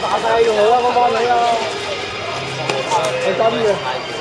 大細嘅，我幫你啊！係真嘅。